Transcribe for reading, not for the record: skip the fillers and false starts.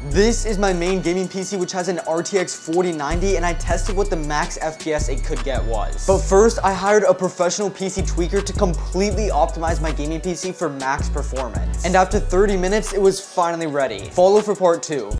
This is my main gaming PC, which has an RTX 4090, and I tested what the max FPS it could get was. But first, I hired a professional PC tweaker to completely optimize my gaming PC for max performance. And after 30 minutes, it was finally ready. Follow for part 2.